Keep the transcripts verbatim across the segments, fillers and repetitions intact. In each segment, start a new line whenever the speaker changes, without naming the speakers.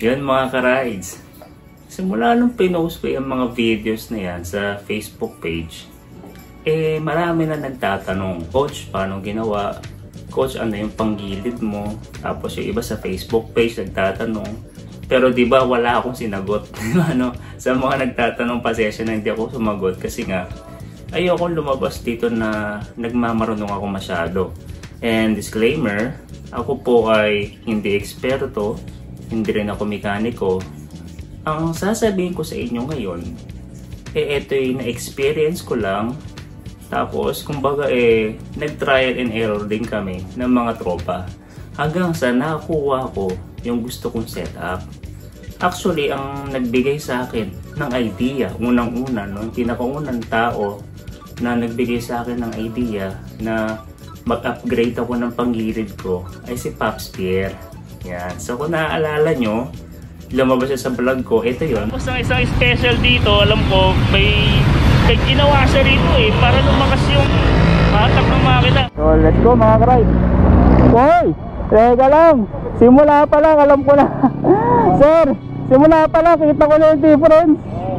Yun mga ka-rides. Simula nung pinost ko yung mga videos na yan sa Facebook page, eh marami na nagtatanong, Coach, paano ginawa? Coach, ano yung panggilid mo? Tapos yung iba sa Facebook page nagtatanong. Pero di ba wala akong sinagot? Ano, sa mga nagtatanong, pasensya na hindi ako sumagot kasi nga ayoko lumabas dito na nagmamarunong ako masyado. And disclaimer, ako po ay hindi eksperto, hindi rin ako mekaniko. Ang sasabihin ko sa inyo ngayon, eh ito yung na-experience ko lang. Tapos, kumbaga eh, nag-trial and error din kami ng mga tropa. Hanggang sa nakuha ko yung gusto kong setup. Actually, ang nagbigay sa akin ng idea, unang-una, no, yung pinakaunang tao na nagbigay sa akin ng idea na mag-upgrade ako ng panggilid ko ay si Pops Pierre. Yan. So kung naaalala nyo, lumabas siya sa vlog ko, ito yun. Tapos ang isang special dito, alam ko, may, may ginawa siya rito eh, para lumakas yung hatak ng makina. So let's go mga karay. Hoy, teka lang, simula pa lang, alam ko na. Sir, simula pa lang, kita ko na yung difference.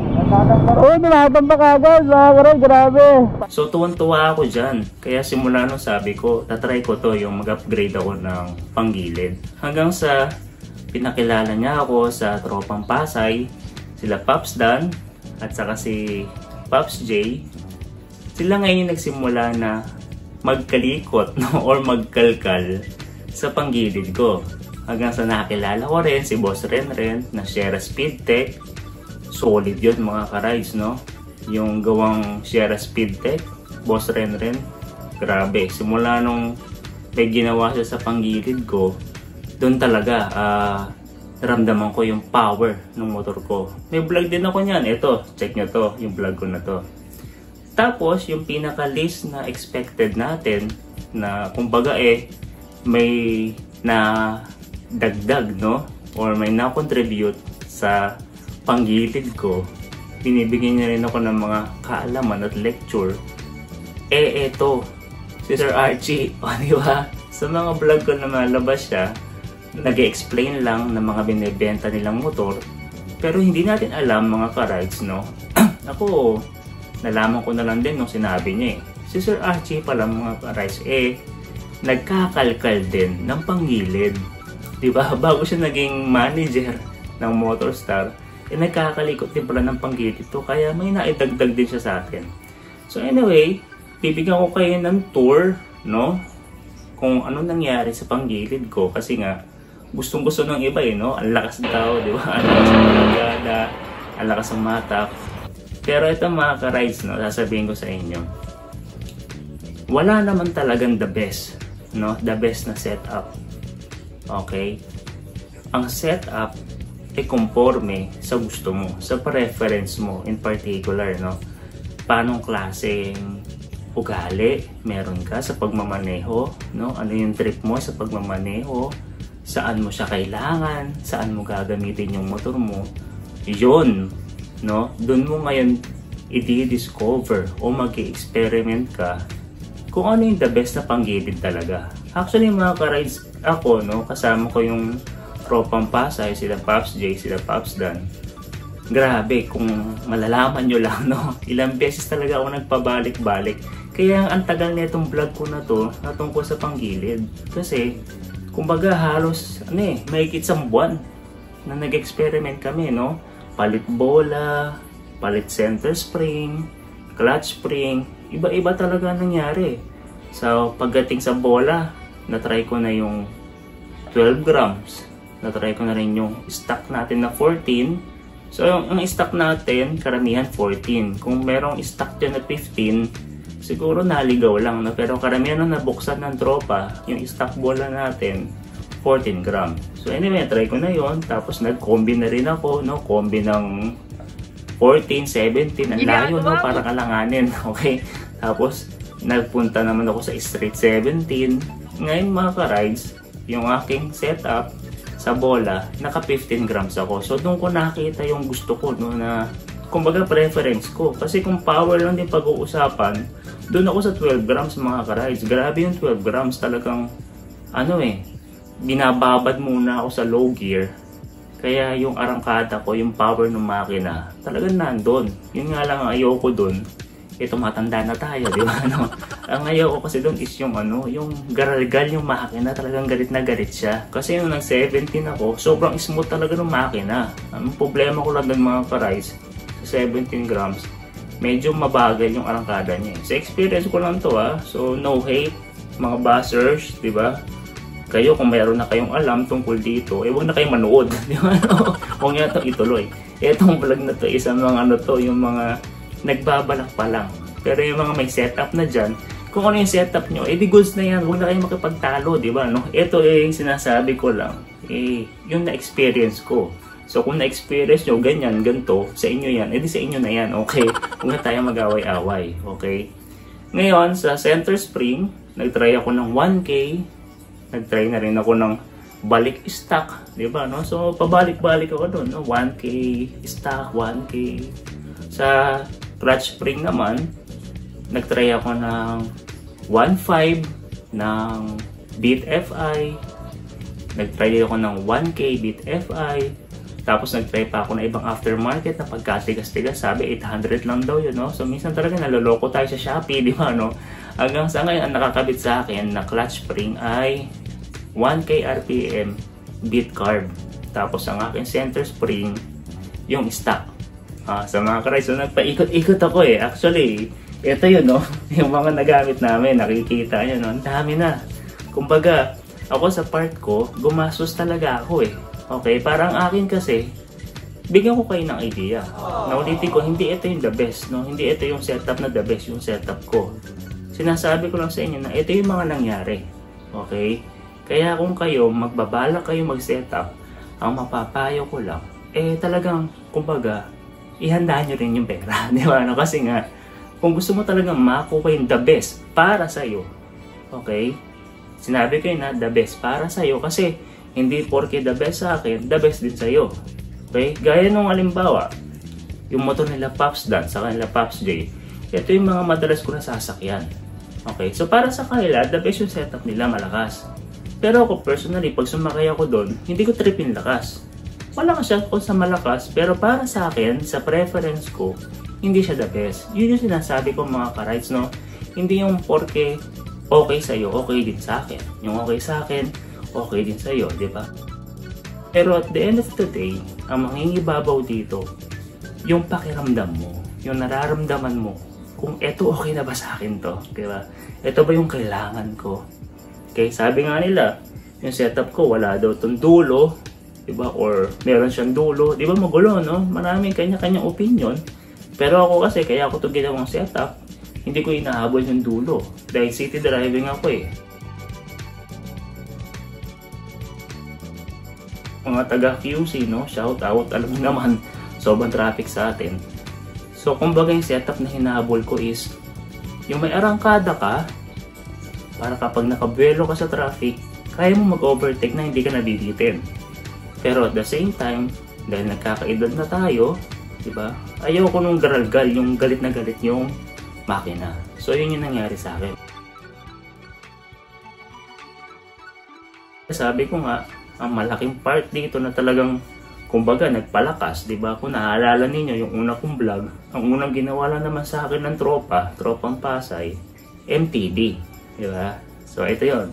Oh, tumatamba ka agad, mga karay, grabe. So tuwan-tuwa ako dyan, kaya simula nung sabi ko, tatry ko to yung mag-upgrade ako ng panggilid. Hanggang sa pinakilala niya ako sa tropang Pasay, sila Pops Dan at saka si Pops J. Sila ngayon yung nagsimula na magkalikot, no, or magkalkal sa panggilid ko. Hanggang sa nakilala ko rin si Boss Renren na Sierra Speedtech. Solid yun mga ka-rides, no? Yung gawang Sierra Speedtech, Boss Renren, grabe. Simula nung may ginawa siya sa panggilid ko, doon talaga uh, naramdaman ko yung power ng motor ko. May vlog din ako niyan. Ito, check nyo to, yung vlog ko na to. Tapos, yung pinaka-least na expected natin, na kumbaga eh, may na dagdag, no? Or may na-contribute sa panggilid ko, binibigyan niya rin ako ng mga kaalaman at lecture. Eh, eto, si Sir Archie, o diba? Sa mga vlog ko na malabas siya, nag-explain lang ng mga binibenta nilang motor, pero hindi natin alam mga ka-rides, no? Ako, nalaman ko na lang din nung sinabi niya eh. Si Sir Archie pala mga ka-rides, eh, nagkakalkal din ng panggilid. Diba? Bago siya naging manager ng Motorstar, eh, nagkakalikot din pala ng panggilid ito, kaya may naidagdag din siya sa atin. So anyway, bibigyan ko kayo ng tour, no? Kung ano nangyari sa panggilid ko, kasi nga, gustong gusto ng iba eh, no? Ang lakas daw, di ba? Ang lakas ng lagada, ang lakas ng matak. Pero ito mga ka-rides, no? Sasabihin ko sa inyo, wala naman talagang the best, no? The best na setup. Okay? Ang setup ay conforme sa gusto mo, sa preference mo in particular, no? Paanong klaseng ugali meron ka sa pagmamaneho, no? Ano yung trip mo sa pagmamaneho? Saan mo siya kailangan, saan mo gagamitin yung motor mo, yun, no? Doon mo ngayon i-discover o mag-experiment ka kung ano yung the best na panggilid talaga. Actually mga ka-rides, ako, no, kasama ko yung tropang Pasay, sila Pops J, sila Pops Dan. Grabe, kung malalaman nyo lang, no, ilang beses talaga ako nagpabalik-balik. Kaya ang tagal na itong vlog ko na to, natungkol sa panggilid. Kasi kumbaga halos ano eh, mahigit isang buwan na nag-experiment kami, no? Palit bola, palit center spring, clutch spring, iba-iba talaga nangyari. So pagdating sa bola, na-try ko na yung twelve grams, na-try ko na rin yung stock natin na fourteen. So yung, yung stock natin, karamihan fourteen. Kung merong stock dyan na fifteen, siguro naligaw lang, no? Pero karamihan na nabuksan ng tropa, yung stock bola natin, fourteen gram. So anyway, try ko na yon. Tapos nag-combi na rin ako, no? Combi ng fourteen, seventeen, ang layo, no? Parang alanganin, okay? Tapos nagpunta naman ako sa straight seventeen. Ngayon mga ka-rides, yung aking setup sa bola, naka fifteen grams ako. So doon ko nakita yung gusto ko, no? Na kumbaga preference ko. Kasi kung power lang din pag-uusapan, doon ako sa twelve grams mga ka-rides. Grabe yung twelve grams, talagang ano eh, binababad muna ako sa low gear. Kaya yung arangkada ko, yung power ng makina, talagang nandun. Yun nga lang ang ayoko dun. Eh, tumatanda na tayo, di ba? Ano? Ang ayoko kasi dun is yung ano, yung garalgal yung makina, talagang galit na galit siya. Kasi nung nag seventeen ako, sobrang smooth talaga ng makina. Ang problema ko lang dun mga ka-rides, sa seventeen grams, medyo mabagal yung arangkada niya. Sa experience ko lang to ah, so no hate, mga buzzers, di ba? Kayo kung mayroon na kayong alam tungkol dito, eh huwag na kayong manood. Di ba? Huwag nyo ito ituloy. Itong vlog na to, isang mga ano to, yung mga nagbabalak pa lang. Pero yung mga may setup na dyan, kung ano yung setup nyo, eh di goods na yan. Huwag na kayong makipagtalo, di ba? No? Ito eh yung sinasabi ko lang, eh yung na-experience ko. So kung na-experience nyo, ganyan, ganito, sa inyo yan, eh di sa inyo na yan, okay? Huwag na tayo mag-away-away, okay? Ngayon, sa center spring, nag-try ako ng one K, nag-try na rin ako ng balik stock, di ba? No? So, pabalik-balik ako doon, no? one K stock, one K. Sa clutch spring naman, nag-try ako ng one five ng Beat F I. Nag-try ako ng one K Beat F I. Tapos nag-try pa ako ng ibang aftermarket na pagkatigas-tigas. Sabi, eight hundred lang daw yun, no? So, minsan talaga naloloko tayo sa Shopee, di ba, no? Hanggang sa ngayon, ang nakakabit sa akin na clutch spring ay one K R P M beat carb. Tapos ang aking center spring, yung stock. Ah, sa mga ka-rides, so nagpaikot-ikot ako eh. Actually, ito yun, no? Yung mga nagamit namin, nakikita nyo, no? Ang dami na. Kumbaga, ako sa part ko, gumastos talaga ako eh. Okay, parang akin kasi, bigyan ko kayo ng idea. Naulitin ko, hindi ito yung the best, no? Hindi ito yung setup na the best, yung setup ko. Sinasabi ko lang sa inyo na ito yung mga nangyari. Okay? Kaya kung kayo, magbabala kayo mag-setup, ang mapapayo ko lang, eh talagang, kumbaga, ihanda nyo rin yung pera. Di ba? No? Kasi nga, kung gusto mo talagang makuha yung the best para sa'yo, okay? Sinabi ko yun na the best para sa'yo kasi hindi porke the best sa akin, the best din sa'yo. Okay? Gaya nung alimbawa, yung motor nila Pops Dan, sa kanila Pops J, ito yung mga madalas ko na sasakyan. Okay? So para sa kanila, the best yung setup nila, malakas. Pero ako personally, pag sumakay ako doon, hindi ko tripin lakas. Malakas siya kung sa malakas, pero para sa akin, sa preference ko, hindi siya the best. Yun yung sinasabi ko mga ka-rides, no? Hindi yung porke okay sa'yo, okay din sa akin. Yung okay sa akin, okay din sa'yo, di ba? Pero at the end of the day, ang mangingibabaw dito, yung pakiramdam mo, yung nararamdaman mo, kung eto okay na ba sa akin to, di ba? Ito ba yung kailangan ko? Okay, sabi nga nila, yung setup ko wala daw tong dulo, di ba? Or meron siyang dulo, di ba magulo, no? Maraming kanya-kanyang opinion. Pero ako kasi, kaya ako ito ginawang setup, hindi ko inahabol yung dulo. Dahil city driving ako eh. Mga taga Q C, no? Shout out, alam mo naman, sobrang traffic sa atin. So, kumbaga yung setup na hinahabol ko is, yung may arangkada ka, para kapag nakabuelo ka sa traffic, kaya mo mag-overtake na hindi ka nabibitin. Pero at the same time, dahil nagkakaedad na tayo, diba? Ayaw ko nung garalgal, yung galit na galit yung makina. So yun yung nangyari sa akin. Sabi ko nga, ang malaking part dito na talagang, kumbaga, nagpalakas, diba? Kung naaalala ninyo, yung una kong vlog, ang unang ginawa lang naman sa akin ng tropa, tropang Pasay, M T D. Diba? So, ito yon.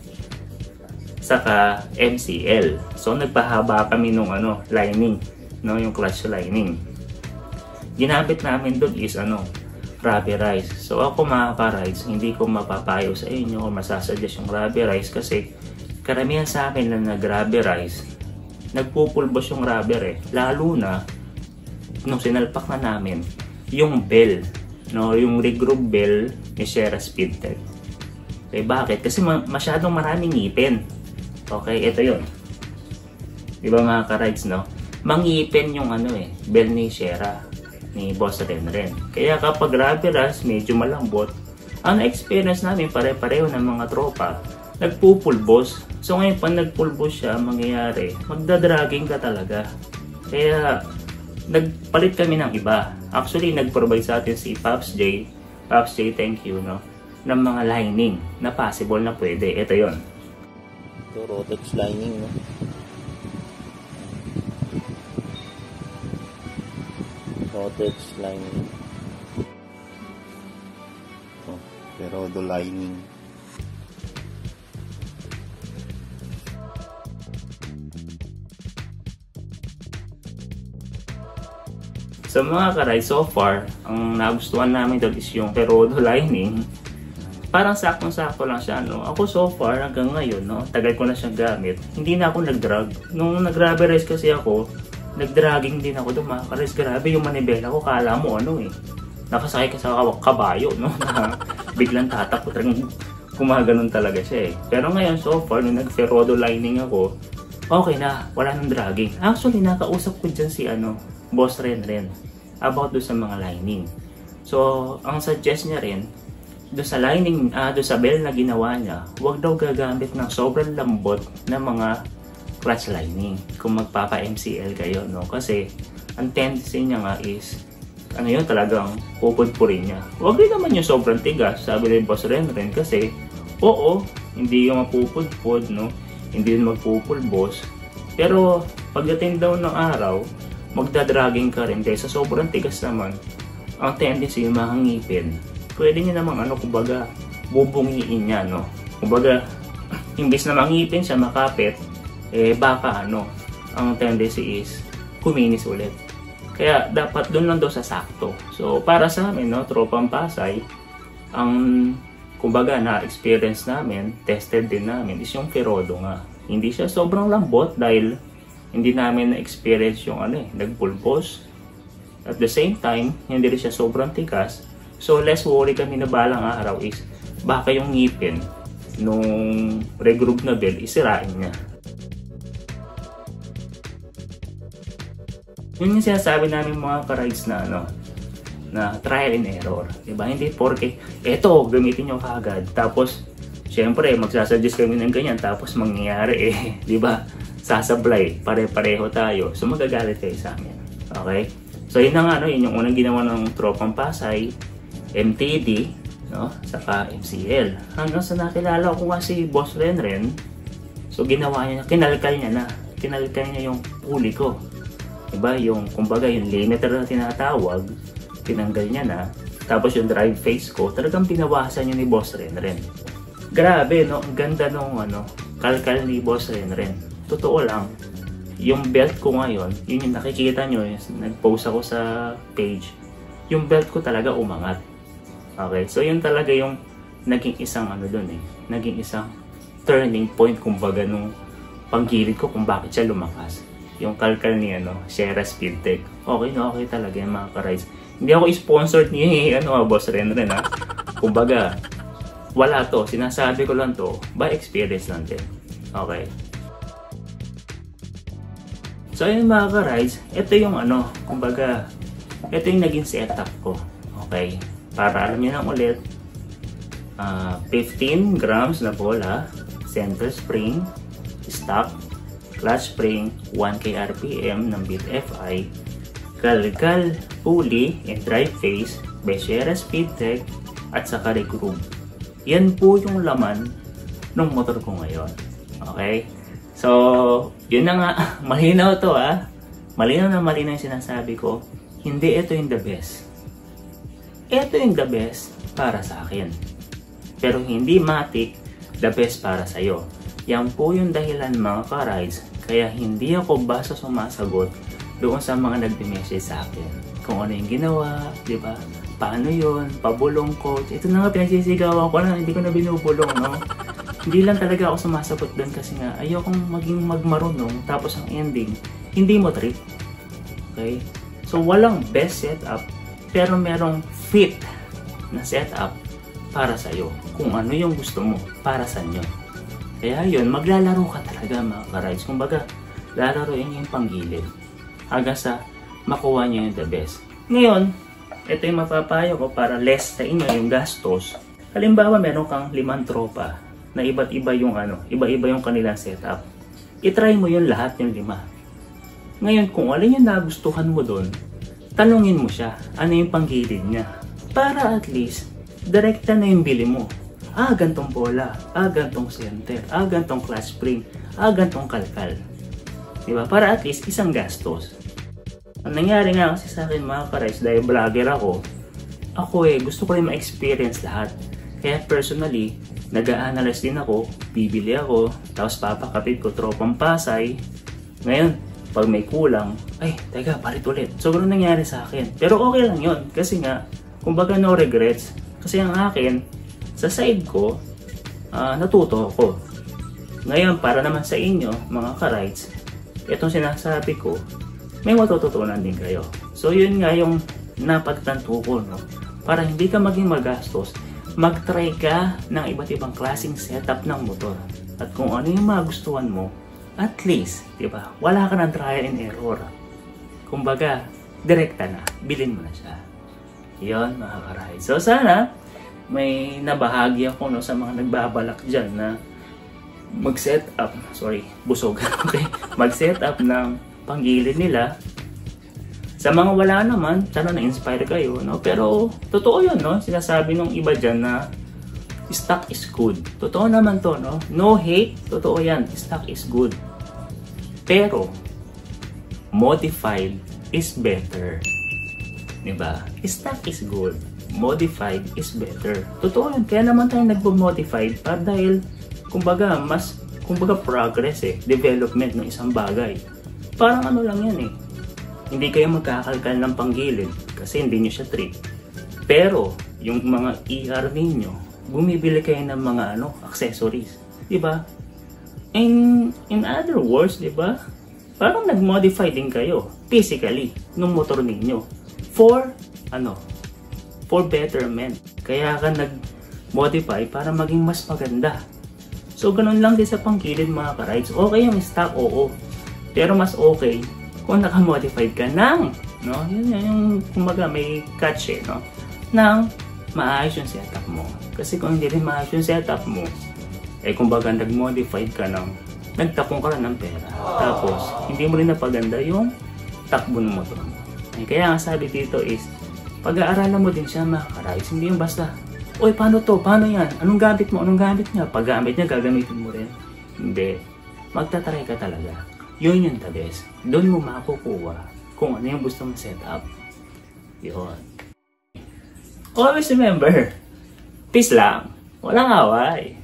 Saka, M C L. So, nagpahaba kami nung ano, lining. No? Yung clutch lining. Ginamit namin doon is ano, rubberized. So, ako mga ka-rides, hindi ko mapapayo sa inyo o masasuggest yung rubberized kasi karamihan sa akin na nag-rubberize, nagpupulbos yung rubber eh. Lalo na, nung sinalpak na namin, yung bell. No? Yung regroup bell ni Sierra Speedtech. Okay, bakit? Kasi ma masyadong maraming ngipin. Okay, ito yun. Diba mga ka-rides, no? Mangipin yung ano eh, bell ni Sierra, ni Boss Renren. Kaya kapag rubberized, medyo malambot. Ang experience namin, pare-pareho ng mga tropa, nagpupulbos. So ngayon, pag nagpulbos siya, mangyayari, magdadragging ka talaga. Kaya, nagpalit kami ng iba. Actually, nag-provide sa atin si Pops J. Pops J, thank you, no? Ng mga lining na possible na pwede. Ito yon.
Ito, Rotex lining, no? Rotex lining. Oh, Ferodo lining.
Sa mga karay, so far, ang nagustuhan namin doon is yung Ferodo lining. Parang saktong-sakto lang siya, no? Ako so far, hanggang ngayon, no? Tagal ko na siyang gamit. Hindi na ako nag-drag. Nung nag-rubber-rize kasi ako, nag-dragging din ako doon, mga karay. Grabe yung manibela ko, kala mo ano eh. Nakasakay ka sa kabayo, no? Na biglang tatakot. Gumaganon talaga siya eh. Pero ngayon, so far, nung nag-Ferodo lining ako, okay na, wala nang dragging. Actually, nakausap ko dyan si ano, Boss Ren Ren about doon sa mga lining. So, ang suggest niya rin, doon sa lining, ah, doon sa bell na ginawa niya, huwag daw gagamit ng sobrang lambot na mga clutch lining kung magpapa-M C L kayo, no? Kasi, ang tendency niya nga is, ano yun, talagang pupudpurin niya. Huwag rin naman yung sobrang tigas, sabi rin Boss Ren Ren, kasi, oo, hindi yung mapupudpud, no? Hindi yung magpupulbos. Pero, pagdating daw ng araw, magdadragging ka rin kaysa sobrang tigas naman, ang tendency yung mga ngipin. Pwede nyo namang ano, kumbaga, bubungiin niya, no? Kumbaga, imbis na mangipin siya, makapit, eh baka ano, ang tendency is kuminis ulit. Kaya dapat doon lang daw sa sakto. So para sa amin, no, Tropang Pasay, ang kumbaga na-experience namin, tested din namin, is yung Ferodo nga. Hindi siya sobrang lambot dahil hindi namin na-experience yung ano eh, nagpulpos. At the same time, hindi rin siya sobrang tigas. So less worry kami na balang araw is baka yung ngipin nung regroup na bell isirain niya. Yun yung sinasabi namin mga ka-rides na ano, na trial and error, diba? Hindi porke eto gamitin nyo kagad tapos syempre magsasuggest kami ng ganyan tapos mangyayari eh, diba? Sasablay, pare-pareho tayo, so magagalit kayo sa amin. Okay, so yun na nga, no? Yun yung unang ginawa ng Tropang Pasay, M T D, no? Saka M C L. Hanggang sa nakilala ko nga si Boss Ren Ren, so ginawa niya, kinalkal niya na, kinalkal niya yung pulley ko. Diba? Yung, kumbaga, yung limiter na tinatawag, tinanggal niya na. Tapos yung drive face ko, talagang pinawasan niya ni Boss Ren Ren. Grabe, no? Ang ganda nung, ano, kalkal ni Boss Ren Ren. Totoo lang, yung belt ko ngayon, yun yung nakikita nyo, nag-post ako sa page, yung belt ko talaga umangat. Okay, so yun talaga yung naging isang ano dun eh, naging isang turning point kumbaga nung panggilid ko kung bakit siya lumakas. Yung kalkal ni ano, Sierra Speedtech. Okay na okay talaga yung mga ka-rides. Hindi ako sponsored ni ano, Boss Ren Ren ha. Kumbaga, wala to. Sinasabi ko lang to by experience lang din. Okay. So yun mga ka-rides, ito yung ano, kumbaga, ito yung naging setup ko. Okay. Para alam niyo lang ulit, uh, fifteen grams na bola, center spring, stock, clutch spring, one K R P M ng Beat F I, galgal, pulley, and drive face by Sierra Speedtech, at saka regroup. Yan po yung laman ng motor ko ngayon. Okay? So, yun na nga. Malinaw to ah. Malinaw na malinaw yung sinasabi ko. Hindi ito yung the best. Ito yung the best para sa akin. Pero hindi matik the best para sa'yo. Yan po yung dahilan mga ka-rides, kaya hindi ako basta sumasagot doon sa mga nagme-message sa akin. Kung ano yung ginawa, di ba? Paano yun? Pabulong ko. Ito na nga, pinagsisigawan ko na, hindi ko na binubulong, no? Hindi lang talaga ako sumasagot doon kasi nga ayokong maging magmarunong tapos ang ending, hindi mo trip. Okay? So, walang best setup, pero merong fit na setup para sa'yo. Kung ano yung gusto mo, para sa inyo. Kaya yun, maglalaro ka talaga mga ka-rides. Kumbaga, lalaroin niyo yung panggilid hanggang sa makuha niyo yung the best. Ngayon, ito yung mapapayo ko para less sa inyo yung gastos. Halimbawa, meron kang limang tropa na iba't iba yung ano, iba-iba yung kanilang setup. I-try mo yung lahat yung lima. Ngayon, kung alin yung nagustuhan mo doon, tanungin mo siya, ano yung panggilid niya. Para at least, direkta na yung bili mo. Ah, gantong bola. Ah, gantong center. Ah, gantong clutch spring. Ah, gantong kalkal. Diba? Para at least, isang gastos. Ang nangyari nga kasi sa akin mga ka-rides, dahil vlogger ako, ako eh, gusto ko rin ma-experience lahat. Kaya personally, nag-a-analyze din ako, bibili ako, tapos papakapit ko tropang Pasay. Ngayon, pag may kulang, ay, teka, palit ulit. So, ganun nangyari sa akin. Pero okay lang yun, kasi nga, kumbaga no regrets. Kasi ang akin, sa side ko, uh, natuto ako. Ngayon, para naman sa inyo, mga ka-rides, itong sinasabi ko, may matututunan din kayo. So, yun nga yung napagtanto ko, no? Para hindi ka maging magastos, mag-try ka ng iba't ibang klaseng setup ng motor. At kung ano yung magustuhan mo, at least, di ba, wala ka ng trial and error. Kumbaga, direkta na, bilhin mo na siya. Yun, mga ka-rides. So, sana, may nabahagi ako, no, sa mga nagbabalak dyan na mag-set up, sorry, busog, okay, mag-set up ng panggilid nila. Sa mga wala naman, sana na-inspire kayo, no? Pero, totoo yun, no? Sinasabi nung iba dyan na stock is good. Totoo naman to, no? No hate, totoo yan. Stock is good. Pero, modified is better. Diba? Stock is good. Modified is better. Totoo yun. Kaya naman tayo nagpo-modified para dahil, kumbaga, mas, kumbaga progress eh. Development ng isang bagay. Parang ano lang yan eh. Hindi kayo magkakalkal ng panggilid kasi hindi nyo siya trip. Pero, yung mga E R ninyo, bumibili kayo ng mga ano, accessories. Diba? In, in other words, diba? Parang nag-modify din kayo physically ng motor ninyo for, ano, for betterment. Kaya ka nag-modify para maging mas maganda. So, ganun lang din sa panggilid mga ka-rides. Okay yung stock, oo. Pero mas okay kung naka-modified ka ng, no? Yun yun yung, kumbaga, may catch eh, no? Nang maayos yung setup mo. Kasi kung hindi rin maayos yung setup mo, eh, kumbaga, nag-modified ka ng, nagtapong ka lang ng pera. Tapos, hindi mo rin napaganda yung takbo ng motor mo. Eh, kaya ang sabi dito is, pag-aaralan mo din siya mga ka-rides. Hindi yung basta, oy, paano to? Paano yan? Anong gamit mo? Anong gamit niya? Pag gamit niya, gagamitin mo rin. Hindi. Magtatry ka talaga. Yun yung the best. Doon mo makukuha kung ano yung gusto mong setup. Yun. Always remember, peace lang. Walang away.